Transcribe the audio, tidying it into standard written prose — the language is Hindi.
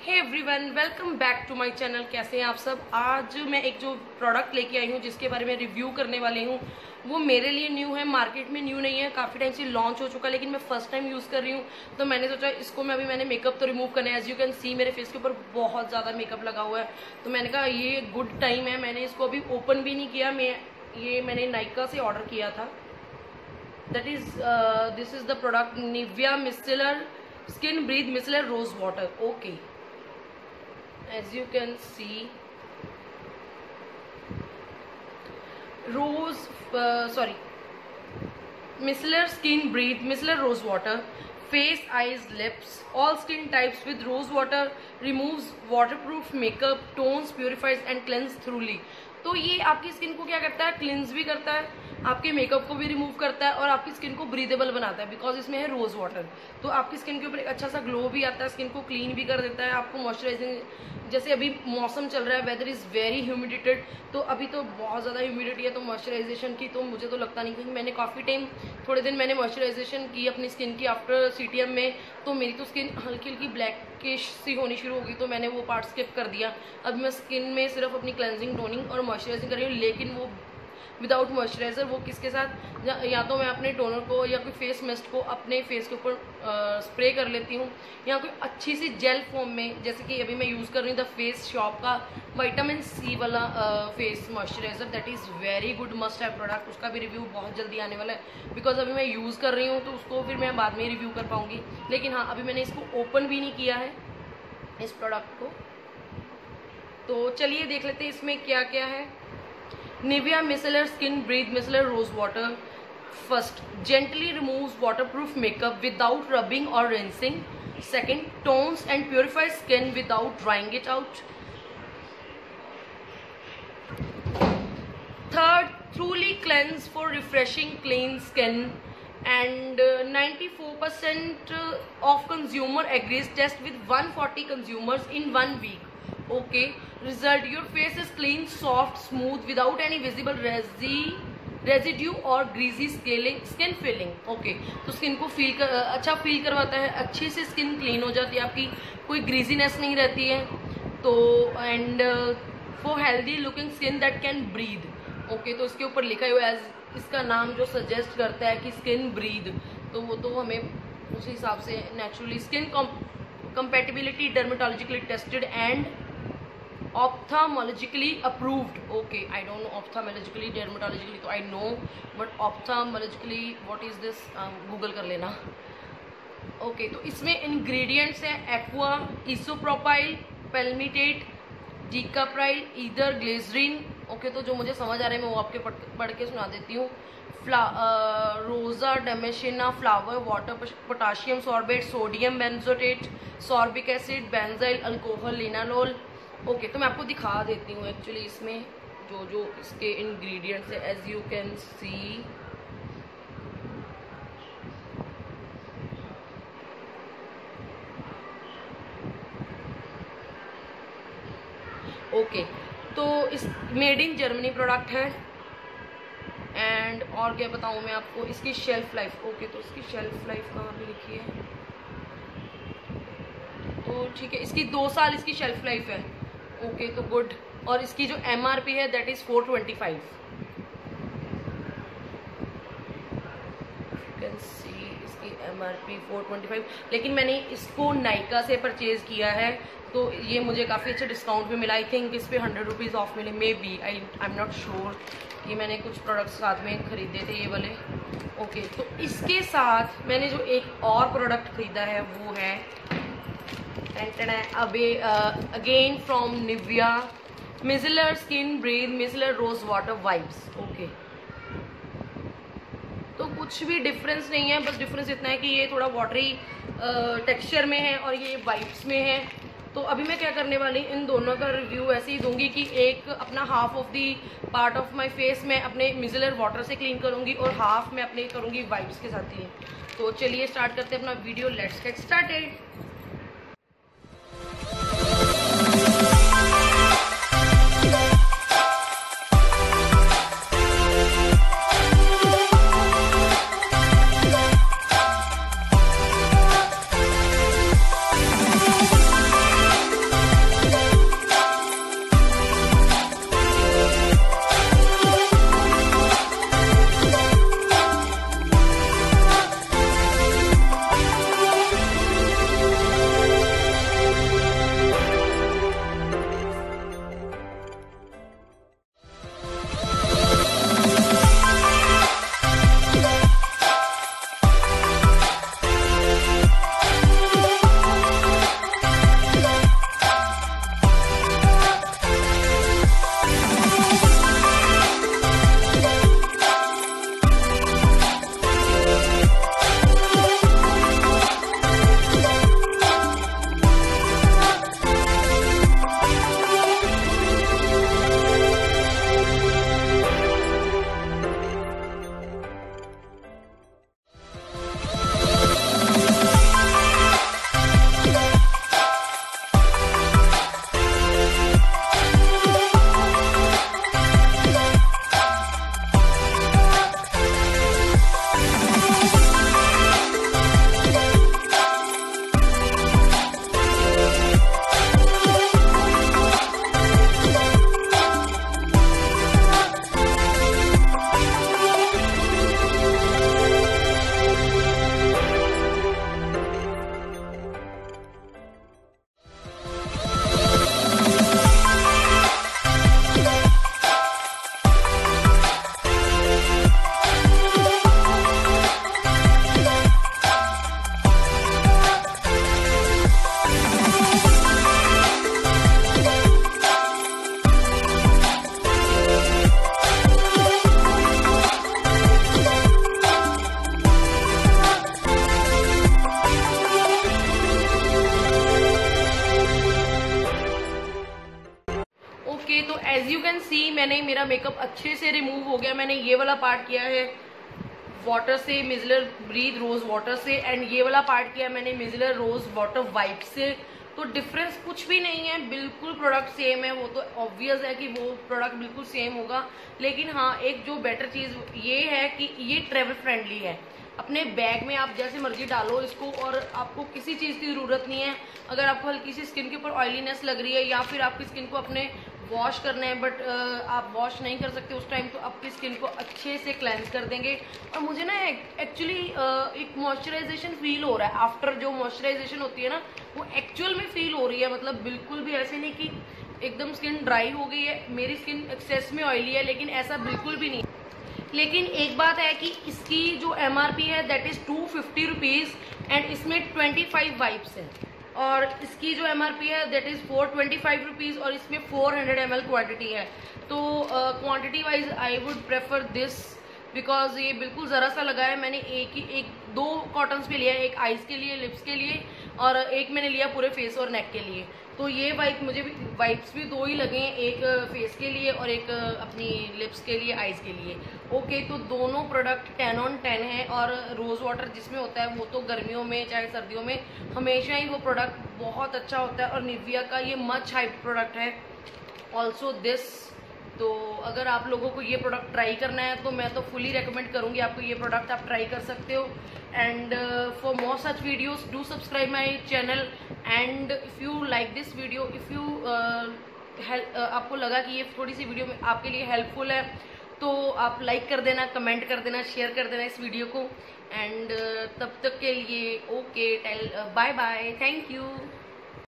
Hey everyone, welcome back to my channel. कैसे हैं आप सब। आज मैं एक जो प्रोडक्ट लेके आई हूँ जिसके बारे में रिव्यू करने वाली हूँ वो मेरे लिए न्यू है, मार्केट में न्यू नहीं है, काफ़ी टाइम से लॉन्च हो चुका है लेकिन मैं फर्स्ट टाइम यूज़ कर रही हूँ। तो मैंने सोचा इसको मैंने मेकअप तो रिमूव करना है। एज यू कैन सी मेरे फेस के ऊपर बहुत ज़्यादा मेकअप लगा हुआ है, तो मैंने कहा ये गुड टाइम है। मैंने इसको अभी ओपन भी नहीं किया, मैंने नाइका से ऑर्डर किया था। That is this is the product Nivea micellar skin breathe micellar rose water. Okay, as you can see micellar skin breathe micellar rose water face eyes lips all skin types with rose water removes waterproof makeup tones purifies and cleanse thoroughly। तो ये आपकी स्किन को क्या करता है, क्लिनज भी करता है, आपके मेकअप को भी रिमूव करता है और आपकी स्किन को ब्रीदेबल बनाता है बिकॉज इसमें है रोज वाटर। तो आपकी स्किन के ऊपर एक अच्छा सा ग्लो भी आता है, स्किन को क्लीन भी कर देता है, आपको मॉइस्चराइजिंग। जैसे अभी मौसम चल रहा है, वेदर इज़ वेरी ह्यूमिडेटेड, तो अभी तो बहुत ज़्यादा ह्यूमिडिटी है, तो मॉइस्चराइजेशन की तो मुझे तो लगता नहीं, क्योंकि मैंने काफ़ी टाइम थोड़े दिन मैंने मॉइस्चराइजेशन की अपनी स्किन की आफ्टर CTM में, तो मेरी तो स्किन हल्की हल्की ब्लैकिश सी होनी शुरू हो गई, तो मैंने वो पार्ट स्किप कर दिया। अब मैं स्किन में सिर्फ अपनी क्लेंजिंग टोनिंग और मॉइस्चराइजिंग कर रही हूँ, लेकिन वो विदाउट मॉइस्चराइजर। वो किसके साथ, या तो मैं अपने टोनर को या कोई फेस मिस्ट को अपने फेस के ऊपर स्प्रे कर लेती हूँ, या कोई अच्छी सी जेल फॉर्म में, जैसे कि अभी मैं यूज़ कर रही हूँ द फेस शॉप का विटामिन C वाला face moisturiser. That is very good, must have product. उसका भी रिव्यू बहुत जल्दी आने वाला है बिकॉज अभी मैं यूज़ कर रही हूँ, तो उसको फिर मैं बाद में रिव्यू कर पाऊँगी। लेकिन हाँ, अभी मैंने इसको ओपन भी नहीं किया है इस प्रोडक्ट को, तो चलिए देख लेते हैं इसमें क्या क्या है। Nivea micellar skin breathe micellar rose water. First, gently removes waterproof makeup without rubbing or rinsing. Second, tones and purifies skin without drying it out. Third, truly cleanse for refreshing clean skin. And 94% of consumer agrees test with 140 consumers in 1 week. Okay, result, your face is clean, soft, smooth without any visible residue or greasy skin feeling। Okay, तो स्किन को अच्छा फील करवाता है, अच्छे से स्किन क्लीन हो जाती है, आपकी कोई ग्रीजीनेस नहीं रहती है। तो and for healthy looking skin that can breathe. Okay, तो इसके ऊपर लिखा हुआ है, इसका नाम जो सजेस्ट करता है कि स्किन ब्रीद, तो वो तो हमें उस हिसाब से naturally skin compatibility dermatologically tested and ophthalmologically approved। okay, I don't know ophthalmologically dermatologically तो I know, but ophthalmologically what is this, Google कर लेना। okay, तो इसमें ingredients हैं aqua, isopropyl, palmitate, dicaprylyl, ether glycerin. Okay, तो जो मुझे समझ आ रहा है मैं वो आपके पढ़ के सुना देती हूँ। Rosa damascena flower water, potassium sorbate, sodium benzoate, sorbic acid, benzyl alcohol, linalool. Okay, तो मैं आपको दिखा देती हूँ एक्चुअली इसमें जो जो इसके इंग्रेडिएंट्स है। As you can see okay, तो इस मेड इन जर्मनी प्रोडक्ट है। एंड और क्या बताऊँ मैं आपको, इसकी शेल्फ लाइफ। ओके, तो इसकी शेल्फ लाइफ कहाँ पे लिखी है, तो ठीक है, इसकी 2 साल इसकी शेल्फ लाइफ है। ओके, तो गुड। और इसकी जो MRP है that is 425। You can see इसकी MRP 425, लेकिन मैंने इसको नाइका से परचेज किया है, तो ये मुझे काफ़ी अच्छा डिस्काउंट भी मिला। आई थिंक इस पर 100 रुपीज़ ऑफ मिले, maybe, I am not sure. ये मैंने कुछ प्रोडक्ट्स साथ में खरीदे थे ये वाले। ओके, तो इसके साथ मैंने जो एक और प्रोडक्ट खरीदा है वो है again from Nivea micellar skin breathe micellar rose water vibes. Okay, तो कुछ भी डिफरेंस नहीं है, बस डिफरेंस इतना है कि ये थोड़ा वाटरी टेक्सचर में है और ये वाइब्स में है। तो अभी मैं क्या करने वाली, इन दोनों का रिव्यू ऐसे ही दूंगी कि एक अपना half of the part of my face मैं अपने मिसेलर वाटर से क्लीन करूंगी और हाफ मैं अपने करूंगी वाइब्स के साथ ही। तो चलिए स्टार्ट करते हैं अपना video, let's get started. As you can see मैंने मेरा मेकअप अच्छे से रिमूव हो गया। मैंने ये वाला पार्ट किया है वाटर से, मिजलर ब्रीथ रोज वाटर से, एंड ये वाला पार्ट किया मैंने मिजलर रोज वाटर वाइप से। तो डिफरेंस कुछ भी नहीं है, बिल्कुल प्रोडक्ट सेम है। वो तो ऑब्वियस है कि वो प्रोडक्ट बिल्कुल सेम होगा, लेकिन हाँ एक जो बेटर चीज ये है कि ये ट्रेवल फ्रेंडली है। अपने बैग में आप जैसे मर्जी डालो इसको, और आपको किसी चीज़ की ज़रूरत नहीं है। अगर आपको हल्की सी स्किन के ऊपर ऑयलीनेस लग रही है या फिर आपकी स्किन को अपने वॉश करना है बट आप वॉश नहीं कर सकते उस टाइम, तो आपकी स्किन को अच्छे से क्लेंस कर देंगे। और मुझे ना एक्चुअली एक मॉइस्चराइजेशन फील हो रहा है आफ्टर, जो मॉइस्चराइजेशन होती है ना वो एक्चुअल में फील हो रही है। मतलब बिल्कुल भी ऐसे नहीं कि एकदम स्किन ड्राई हो गई है। मेरी स्किन एक्सेस में ऑयली है लेकिन ऐसा बिल्कुल भी नहीं। लेकिन एक बात है कि इसकी जो MRP है दैट इज 250 रुपीज़ एंड इसमें 25 वाइप्स है, और इसकी जो MRP है दैट इज 425 रुपीज़ और इसमें 400 ml क्वांटिटी है। तो quantity wise I would prefer this, because ये बिल्कुल ज़रा सा लगा है। मैंने दो कॉटन्स पे लिया है, एक आईज के लिए, लिप्स के लिए, और एक मैंने लिया पूरे फेस और नेक के लिए। तो ये वाइप्स भी दो ही लगे हैं, एक फेस के लिए और एक अपनी लिप्स के लिए, आईज के लिए। ओके, तो दोनों प्रोडक्ट 10 on 10 है। और रोज़ वाटर जिसमें होता है वो तो गर्मियों में चाहे सर्दियों में हमेशा ही वो प्रोडक्ट बहुत अच्छा होता है। और निविया का ये मच हाइप प्रोडक्ट है ऑल्सो दिस। तो अगर आप लोगों को ये प्रोडक्ट ट्राई करना है तो मैं तो फुली रेकमेंड करूँगी आपको, ये प्रोडक्ट आप ट्राई कर सकते हो। And for more such videos do subscribe my channel. And if you like this video, if you आपको लगा कि ये थोड़ी सी वीडियो में आपके लिए हेल्पफुल है तो आप लाइक कर देना, कमेंट कर देना, शेयर कर देना इस वीडियो को। एंड तब तक के लिए okay, bye bye, thank you.